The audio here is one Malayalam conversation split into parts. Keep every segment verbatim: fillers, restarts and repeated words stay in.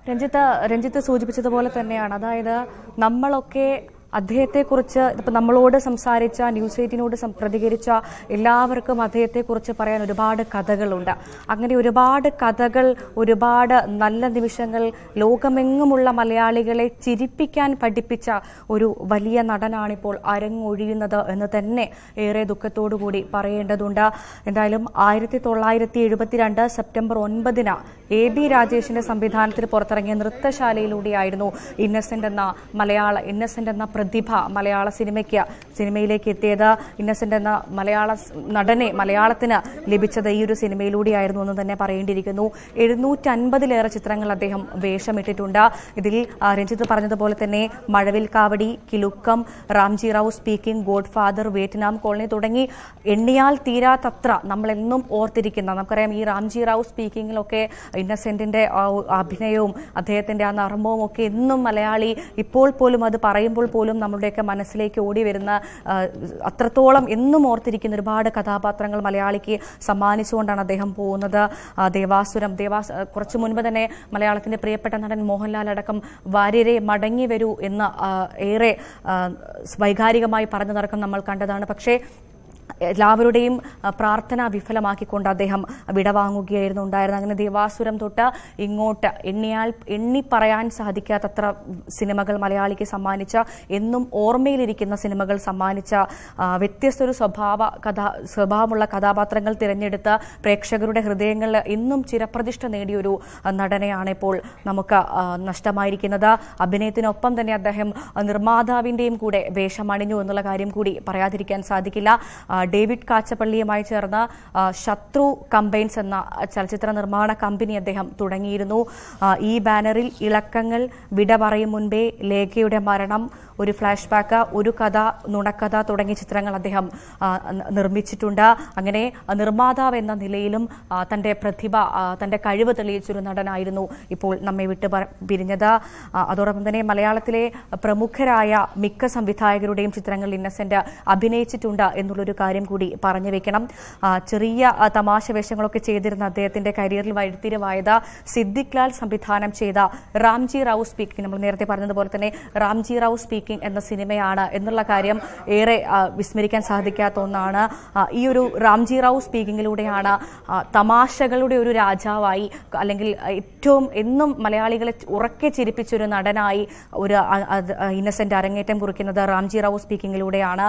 രഞ്ജിത്ത് രഞ്ജിത്ത് സൂചിപ്പിച്ചതുപോലെ തന്നെയാണ്. അതായത് നമ്മളൊക്കെ അദ്ദേഹത്തെക്കുറിച്ച് ഇപ്പം നമ്മളോട് സംസാരിച്ച ന്യൂസ് എയ്റ്റീനോട് പ്രതികരിച്ച എല്ലാവർക്കും അദ്ദേഹത്തെക്കുറിച്ച് പറയാൻ ഒരുപാട് കഥകളുണ്ട്. അങ്ങനെ ഒരുപാട് കഥകൾ, ഒരുപാട് നല്ല നിമിഷങ്ങൾ, ലോകമെങ്ങുമുള്ള മലയാളികളെ ചിരിപ്പിക്കാൻ പഠിപ്പിച്ച ഒരു വലിയ നടനാണിപ്പോൾ അരങ്ങൊഴിയുന്നത് എന്ന് തന്നെ ഏറെ ദുഃഖത്തോടു കൂടി പറയേണ്ടതുണ്ട്. എന്തായാലും ആയിരത്തി തൊള്ളായിരത്തി എഴുപത്തിരണ്ട് സെപ്റ്റംബർ ഒൻപതിന് എ ബി രാജേഷിന്റെ സംവിധാനത്തിൽ പുറത്തിറങ്ങിയ നൃത്തശാലയിലൂടെയായിരുന്നു ഇന്നസെന്റ് എന്ന മലയാള ഇന്നസെന്റ് എന്ന പ്രതിഭ മലയാള സിനിമയ്ക്ക് സിനിമയിലേക്ക് എത്തിയത്. ഇന്നസെന്റ് എന്ന മലയാള നടനെ മലയാളത്തിന് ലഭിച്ചത് ഈ ഒരു സിനിമയിലൂടെയായിരുന്നു എന്ന് തന്നെ പറയേണ്ടിയിരിക്കുന്നു. എഴുന്നൂറ്റി അൻപതിലേറെ ചിത്രങ്ങൾ അദ്ദേഹം വേഷമിട്ടിട്ടുണ്ട്. ഇതിൽ രഞ്ജിത്ത് പറഞ്ഞതുപോലെ തന്നെ Mazhavil Kavadi, Kilukkam, Ramji Rao speaking, Godfather, Vietnam colony തുടങ്ങി എണ്ണിയാൽ തീരാത്തത്ര നമ്മളെന്നും ഓർത്തിരിക്കുന്ന, നമുക്കറിയാം ഈ റാംജി റാവു സ്പീക്കിങ്ങിലൊക്കെ ഇന്നസെന്റിന്റെ അഭിനയവും അദ്ദേഹത്തിന്റെ ആ നർമ്മവും ഒക്കെ എന്നും മലയാളി ഇപ്പോൾ പോലും അത് പറയുമ്പോൾ പോലും നമ്മുടെയൊക്കെ മനസ്സിലേക്ക് ഓടി വരുന്ന, അത്രത്തോളം എന്നും ഓർത്തിരിക്കുന്ന ഒരുപാട് കഥാപാത്രങ്ങൾ മലയാളിക്ക് സമ്മാനിച്ചുകൊണ്ടാണ് അദ്ദേഹം പോകുന്നത്. ദേവാസുരം ദേവാസ് കുറച്ചു മുൻപ് തന്നെ മലയാളത്തിന്റെ പ്രിയപ്പെട്ട നടൻ മോഹൻലാൽ അടക്കം വാര്യരെ മടങ്ങി വരൂ എന്ന് ഏറെ വൈകാരികമായി പറഞ്ഞതടക്കം നമ്മൾ കണ്ടതാണ്. പക്ഷേ എല്ലാവരുടെയും പ്രാർത്ഥന വിഫലമാക്കിക്കൊണ്ട് അദ്ദേഹം വിടവാങ്ങുകയായിരുന്നു ഉണ്ടായിരുന്നത്. അങ്ങനെ ദേവാസുരം തൊട്ട് ഇങ്ങോട്ട് എണ്ണിയാൽ എണ്ണി പറയാൻ സാധിക്കാത്തത്ര സിനിമകൾ മലയാളിക്ക് സമ്മാനിച്ച, എന്നും ഓർമ്മയിലിരിക്കുന്ന സിനിമകൾ സമ്മാനിച്ച, വ്യത്യസ്തൊരു സ്വഭാവ കഥാ സ്വഭാവമുള്ള കഥാപാത്രങ്ങൾ തിരഞ്ഞെടുത്ത് പ്രേക്ഷകരുടെ ഹൃദയങ്ങളിൽ ഇന്നും ചിരപ്രതിഷ്ഠ നേടിയൊരു നടനെയാണ് ഇപ്പോൾ നമുക്ക് നഷ്ടമായിരിക്കുന്നത്. അഭിനയത്തിനൊപ്പം തന്നെ അദ്ദേഹം നിർമ്മാതാവിന്റെയും കൂടെ വേഷമണിഞ്ഞു എന്നുള്ള കാര്യം കൂടി പറയാതിരിക്കാൻ സാധിക്കില്ല. ഡേവിഡ് കാച്ചപ്പള്ളിയുമായി ചേർന്ന് ശത്രു കമ്പൈൻസ് എന്ന ചലച്ചിത്ര നിർമ്മാണ കമ്പനി അദ്ദേഹം തുടങ്ങിയിരുന്നു. ഈ ബാനറിൽ ഇളക്കങ്ങൾ, വിട പറയും മുൻപേ, ലേഖയുടെ മരണം, ഒരു ഫ്ലാഷ് ബാക്ക്, ഒരു കഥ, നുണക്കഥ തുടങ്ങിയ ചിത്രങ്ങൾ അദ്ദേഹം നിർമ്മിച്ചിട്ടുണ്ട്. അങ്ങനെ നിർമ്മാതാവ് എന്ന നിലയിലും തന്റെ പ്രതിഭ, തന്റെ കഴിവ് തെളിയിച്ചൊരു നടനായിരുന്നു ഇപ്പോൾ നമ്മെ വിട്ട് പിരിഞ്ഞത്. അതോടൊപ്പം തന്നെ മലയാളത്തിലെ പ്രമുഖരായ മിക്ക സംവിധായകരുടെയും ചിത്രങ്ങളിൽ ഇന്നസെന്റ് അഭിനയിച്ചിട്ടുണ്ട് എന്നുള്ളൊരു കാര്യം കൂടി പറഞ്ഞു വെക്കണം. ചെറിയ തമാശ വേഷങ്ങളൊക്കെ ചെയ്തിരുന്ന അദ്ദേഹത്തിന്റെ കരിയറിൽ വഴിത്തിരിവായത് സിദ്ദിഖ് ലാൽ സംവിധാനം ചെയ്ത റാംജി റാവു സ്പീക്കിംഗ്, നമ്മൾ നേരത്തെ പറഞ്ഞതുപോലെ തന്നെ റാംജി റാവു സ്പീക്കിംഗ് എന്ന സിനിമയാണ് എന്നുള്ള കാര്യം ഏറെ വിസ്മരിക്കാൻ സാധിക്കാത്ത ഒന്നാണ്. ഈ ഒരു റാംജി റാവു സ്പീക്കിങ്ങിലൂടെയാണ് തമാശകളുടെ ഒരു രാജാവായി, അല്ലെങ്കിൽ ഏറ്റവും എന്നും മലയാളികളെ ഉറക്കെ ചിരിപ്പിച്ചൊരു നടനായി ഒരു ഇന്നസെന്റ് അരങ്ങേറ്റം കുറിക്കുന്നത് റാംജി റാവു സ്പീക്കിങ്ങിലൂടെയാണ്.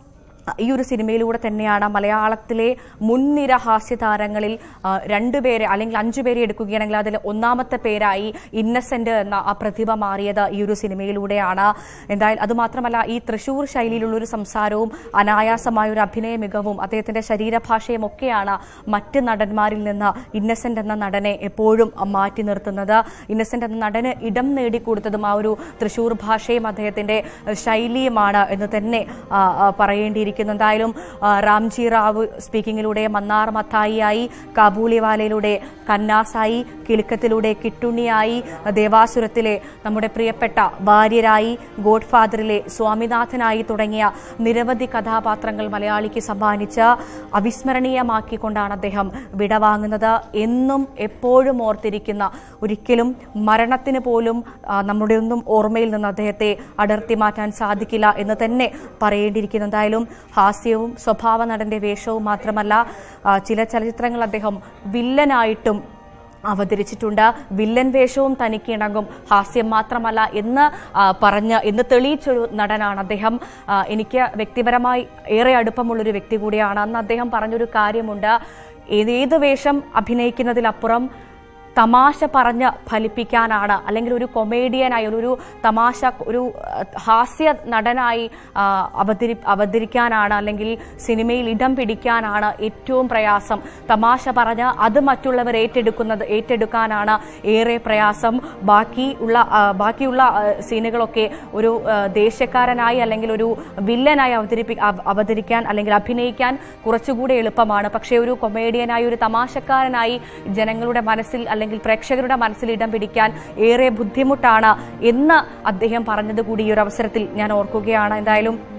ഈ ഒരു സിനിമയിലൂടെ തന്നെയാണ് മലയാളത്തിലെ മുൻനിര ഹാസ്യതാരങ്ങളിൽ രണ്ടുപേരെ അല്ലെങ്കിൽ അഞ്ചുപേരെ എടുക്കുകയാണെങ്കിൽ അതിൽ ഒന്നാമത്തെ പേരായി ഇന്നസെന്റ് എന്ന ആ പ്രതിഭ മാറിയത് ഈ ഒരു സിനിമയിലൂടെയാണ്. എന്തായാലും അതുമാത്രമല്ല, ഈ തൃശൂർ ശൈലിയിലുള്ളൊരു സംസാരവും അനായാസമായ ഒരു അഭിനയ മികവും അദ്ദേഹത്തിന്റെ ശരീരഭാഷയും ഒക്കെയാണ് മറ്റ് നടന്മാരിൽ നിന്ന് ഇന്നസെന്റ് എന്ന നടനെ എപ്പോഴും മാറ്റി നിർത്തുന്നത്. ഇന്നസെന്റ് എന്ന നടന് ഇടം നേടിക്കൊടുത്തതും ആ ഒരു തൃശൂർ ഭാഷയും അദ്ദേഹത്തിന്റെ ശൈലിയുമാണ് എന്ന് തന്നെ പറയേണ്ടിയിരിക്കുന്നു. എന്തായാലും റാംജി റാവു സ്പീക്കിങ്ങിലൂടെ മന്നാർ മത്തായിയായി, കാബൂളിവാലയിലൂടെ കന്നാസായി, കിലുക്കത്തിലൂടെ കിട്ടുണ്ണിയായി, ദേവാസുരത്തിലെ നമ്മുടെ പ്രിയപ്പെട്ട വാര്യരായി, ഗോഡ് ഫാദറിലെ സ്വാമിനാഥനായി തുടങ്ങിയ നിരവധി കഥാപാത്രങ്ങൾ മലയാളിക്ക് സമ്മാനിച്ച് അവിസ്മരണീയമാക്കിക്കൊണ്ടാണ് അദ്ദേഹം വിടവാങ്ങുന്നത്. എന്നും എപ്പോഴും ഓർത്തിരിക്കുന്ന, ഒരിക്കലും മരണത്തിന് പോലും നമ്മുടെ ഒന്നും ഓർമ്മയിൽ നിന്ന് അദ്ദേഹത്തെ അടർത്തി മാറ്റാൻ സാധിക്കില്ല എന്ന് തന്നെ പറയേണ്ടിയിരിക്കുന്നു. എന്തായാലും ഹാസ്യവും സ്വഭാവ നടന്റെ വേഷവും മാത്രമല്ല, ചില ചലച്ചിത്രങ്ങൾ അദ്ദേഹം വില്ലനായിട്ടും അവതരിച്ചിട്ടുണ്ട്. വില്ലൻ വേഷവും തനിക്ക് ഇണങ്ങും, ഹാസ്യം മാത്രമല്ല എന്ന് പറഞ്ഞ് എന്ന് തെളിയിച്ചൊരു നടനാണ് അദ്ദേഹം. എനിക്ക് വ്യക്തിപരമായി ഏറെ അടുപ്പമുള്ളൊരു വ്യക്തി കൂടിയാണ്. അന്ന് അദ്ദേഹം പറഞ്ഞൊരു കാര്യമുണ്ട്, ഏത് വേഷം അഭിനയിക്കുന്നതിലപ്പുറം തമാശ പറഞ്ഞ് ഫലിപ്പിക്കാനാണ്, അല്ലെങ്കിൽ ഒരു കൊമേഡിയനായി, ഒരു തമാശ ഒരു ഹാസ്യ നടനായി അവതരി അവതരിക്കാനാണ് അല്ലെങ്കിൽ സിനിമയിൽ ഇടം പിടിക്കാനാണ് ഏറ്റവും പ്രയാസം. തമാശ പറഞ്ഞ് അത് മറ്റുള്ളവർ ഏറ്റെടുക്കുന്നത് ഏറ്റെടുക്കാനാണ് ഏറെ പ്രയാസം. ബാക്കി ഉള്ള ബാക്കിയുള്ള സീനുകളൊക്കെ ഒരു ദേശക്കാരനായി അല്ലെങ്കിൽ ഒരു വില്ലനായി അവതരിപ്പി അവതരിക്കാൻ അല്ലെങ്കിൽ അഭിനയിക്കാൻ കുറച്ചുകൂടി എളുപ്പമാണ്. പക്ഷേ ഒരു കൊമേഡിയനായി, ഒരു തമാശക്കാരനായി ജനങ്ങളുടെ മനസ്സിൽ അല്ലെങ്കിൽ പ്രേക്ഷകരുടെ മനസ്സിൽ ഇടം പിടിക്കാൻ ഏറെ ബുദ്ധിമുട്ടാണ് എന്ന് അദ്ദേഹം പറഞ്ഞത് കൂടി ഈ ഒരു അവസരത്തിൽ ഞാൻ ഓർക്കുകയാണ്. എന്തായാലും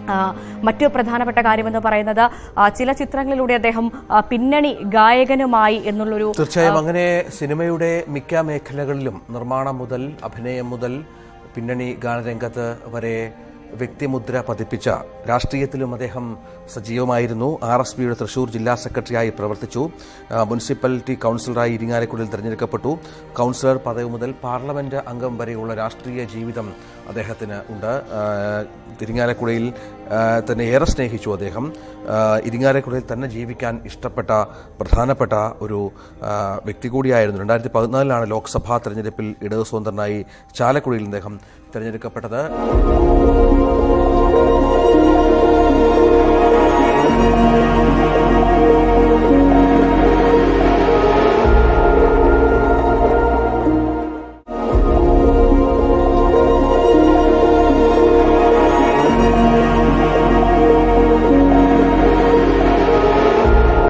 മറ്റു പ്രധാനപ്പെട്ട കാര്യമെന്ന് പറയുന്നത് ചില ചിത്രങ്ങളിലൂടെ അദ്ദേഹം പിന്നണി ഗായകനുമായി എന്നുള്ളൊരു തീർച്ചയായും അങ്ങനെ സിനിമയുടെ മിക്ക മേഖലകളിലും നിർമ്മാണം മുതൽ അഭിനയം മുതൽ പിന്നണി ഗാനരംഗത്ത് വരെ വ്യക്തിമുദ്ര പതിപ്പിച്ച രാഷ്ട്രീയത്തിലും അദ്ദേഹം സജീവമായിരുന്നു. ആർ എസ് പിയുടെ തൃശൂർ ജില്ലാ സെക്രട്ടറിയായി പ്രവർത്തിച്ചു. മുനിസിപ്പാലിറ്റി കൗൺസിലറായി ഇരിങ്ങാലക്കുടയിൽ തെരഞ്ഞെടുക്കപ്പെട്ടു. കൗൺസിലർ പദവി മുതൽ പാർലമെന്റ് അംഗം വരെയുള്ള രാഷ്ട്രീയ ജീവിതം അദ്ദേഹത്തിന് ഉണ്ട്. ഇരിങ്ങാലക്കുടയിൽ തന്നെ ഏറെ സ്നേഹിച്ചു അദ്ദേഹം. ഇരിങ്ങാലക്കുടയിൽ തന്നെ ജീവിക്കാൻ ഇഷ്ടപ്പെട്ട പ്രധാനപ്പെട്ട ഒരു വ്യക്തി കൂടിയായിരുന്നു. രണ്ടായിരത്തി പതിനാലിലാണ് ലോക്സഭാ തെരഞ്ഞെടുപ്പിൽ ഇടതു സ്വതന്ത്രനായി ചാലക്കുടിയിൽ അദ്ദേഹം തെരഞ്ഞെടുക്കപ്പെട്ടത്.